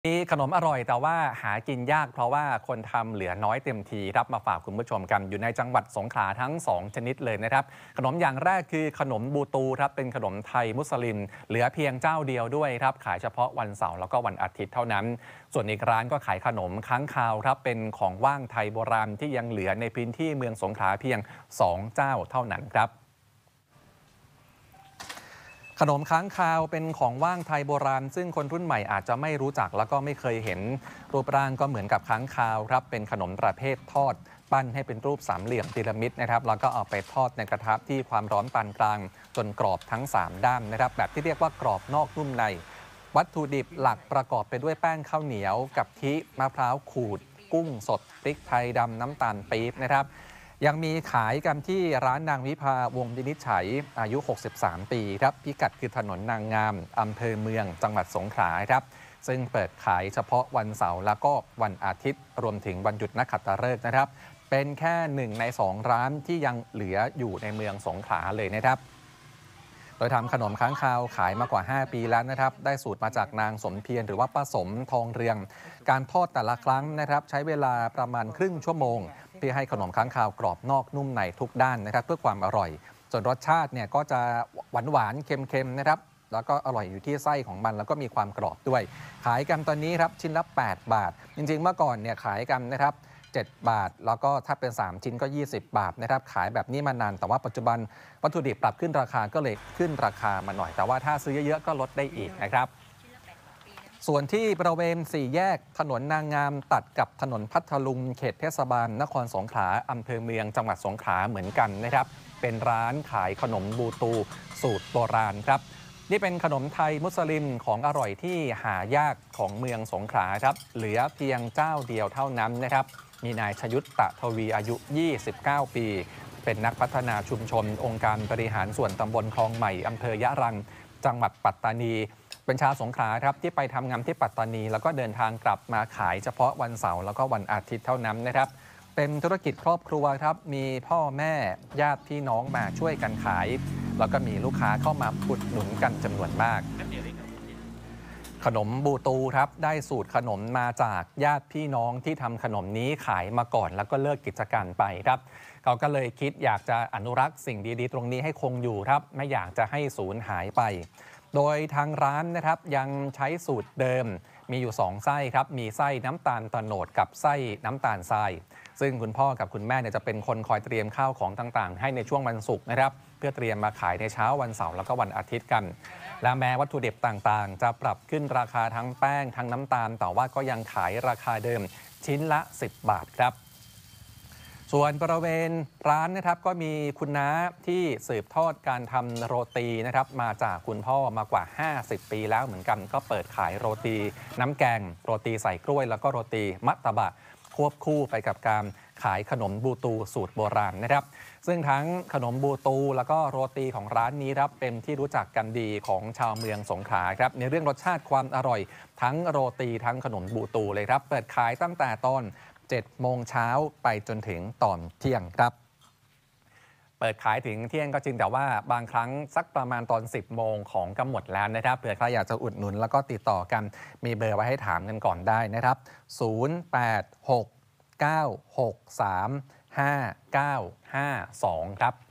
มีขนมอร่อยแต่ว่าหากินยากเพราะว่าคนทำเหลือน้อยเต็มทีรับมาฝากคุณผู้ชมกันอยู่ในจังหวัดสงขลาทั้ง2ชนิดเลยนะครับขนมอย่างแรกคือขนมบูตูครับเป็นขนมไทยมุสลิมเหลือเพียงเจ้าเดียวด้วยครับขายเฉพาะวันเสาร์แล้วก็วันอาทิตย์เท่านั้นส่วนอีกร้านก็ขายขนมค้างคาวครับเป็นของว่างไทยโบราณที่ยังเหลือในพื้นที่เมืองสงขลาเพียง2เจ้าเท่านั้นครับขนมค้างคาวเป็นของว่างไทยโบราณซึ่งคนรุ่นใหม่อาจจะไม่รู้จักแล้วก็ไม่เคยเห็นรูปร่างก็เหมือนกับค้างคาวครับเป็นขนมประเภททอดปั้นให้เป็นรูปสามเหลี่ยมพีระมิดนะครับแล้วก็เอาไปทอดในกระทะที่ความร้อนปานกลางจนกรอบทั้ง3ด้านนะครับแบบที่เรียกว่ากรอบนอกนุ่มในวัตถุดิบหลักประกอบไปด้วยแป้งข้าวเหนียวกับทิมะพร้าวขูดกุ้งสดพริกไทยดำน้ำตาลปี๊บนะครับยังมีขายกันที่ร้านนางวิภาวงศ์วินิจฉัยอายุ63ปีครับพิกัดคือถนนนางงามอำเภอเมืองจังหวัดสงขลาครับซึ่งเปิดขายเฉพาะวันเสาร์แล้วก็วันอาทิตย์รวมถึงวันหยุดนักขัตฤกษ์นะครับเป็นแค่1ใน2ร้านที่ยังเหลืออยู่ในเมืองสงขลาเลยนะครับโดยทำขนมค้างคาวขายมากว่า5ปีแล้วนะครับได้สูตรมาจากนางสมเพียรหรือว่าป้าสมทองเรืองการทอดแต่ละครั้งนะครับใช้เวลาประมาณครึ่งชั่วโมงเพื่อให้ขนมค้างคาวกรอบนอกนุ่มในทุกด้านนะครับเพื่อความอร่อยส่วนรสชาติเนี่ยก็จะหวานเค็มๆนะครับแล้วก็อร่อยอยู่ที่ไส้ของมันแล้วก็มีความกรอบด้วยขายกันตอนนี้ครับชิ้นละ8 บาทจริงๆเมื่อก่อนเนี่ยขายกันนะครับ7 บาทแล้วก็ถ้าเป็น3ชิ้นก็20 บาทนะครับขายแบบนี้มานานแต่ว่าปัจจุบันวัตถุดิบปรับขึ้นราคาก็เลยขึ้นราคามาหน่อยแต่ว่าถ้าซื้อเยอะๆก็ลดได้อีกนะครับส่วนที่บริเวณ4แยกถนนนางงามตัดกับถนนพัทลุงเขตเทศบาลนครสงขลาอำเภอเมืองจังหวัดสงขลาเหมือนกันนะครับเป็นร้านขายขนมบูตูสูตรโบราณครับนี่เป็นขนมไทยมุสลิมของอร่อยที่หายากของเมืองสงขลาครับเหลือเพียงเจ้าเดียวเท่านั้นนะครับมีนายชยุทธตะทวีอายุ29ปีเป็นนักพัฒนาชุมชนองค์การบริหารส่วนตำบลคลองใหม่อำเภอยะรังจังหวัดปัตตานีเป็นชาวสงขลาครับที่ไปทำงานที่ปัตตานีแล้วก็เดินทางกลับมาขายเฉพาะวันเสาร์แล้วก็วันอาทิตย์เท่านั้นนะครับเป็นธุรกิจครอบครัวครับมีพ่อแม่ญาติพี่น้องมาช่วยกันขายแล้วก็มีลูกค้าเข้ามาอุดหนุนกันจำนวนมากขนมบูตูครับได้สูตรขนมมาจากญาติพี่น้องที่ทำขนมนี้ขายมาก่อนแล้วก็เลิกกิจการไปครับเขาก็เลยคิดอยากจะอนุรักษ์สิ่งดีๆตรงนี้ให้คงอยู่ครับไม่อยากจะให้สูญหายไปโดยทางร้านนะครับยังใช้สูตรเดิมมีอยู่2ไส้ครับมีไส้น้ำตาลโตนดกับไส้น้ำตาลทรายซึ่งคุณพ่อกับคุณแม่เนี่ยจะเป็นคนคอยเตรียมข้าวของต่างๆให้ในช่วงวันศุกร์นะครับเพื่อเตรียมมาขายในเช้าวันเสาร์แล้วก็วันอาทิตย์กันและแม้วัตถุดิบต่างๆจะปรับขึ้นราคาทั้งแป้งทั้งน้ำตาลแต่ว่าก็ยังขายราคาเดิมชิ้นละ10 บาทครับส่วนบริเวณร้านนะครับก็มีคุณน้าที่สืบทอดการทำโรตีนะครับมาจากคุณพ่อมากว่า50 ปีแล้วเหมือนกันก็เปิดขายโรตีน้ำแกงโรตีใส่กล้วยแล้วก็โรตีมัตตบะควบคู่ไปกับการขายขนมบูตูสูตรโบราณนะครับซึ่งทั้งขนมบูตูแล้วก็โรตีของร้านนี้ครับเป็นที่รู้จักกันดีของชาวเมืองสงขลาครับในเรื่องรสชาติความอร่อยทั้งโรตีทั้งขนมบูตูเลยครับเปิดขายตั้งแต่ตอน7 โมงเช้าไปจนถึงตอนเที่ยงครับเปิดขายถึงเที่ยงก็จริงแต่ว่าบางครั้งสักประมาณตอน10 โมงของก็หมดแล้วนะครับเผื่อใครอยากจะอุดหนุนแล้วก็ติดต่อกันมีเบอร์ไว้ให้ถามกันก่อนได้นะครับ0869635952ครับ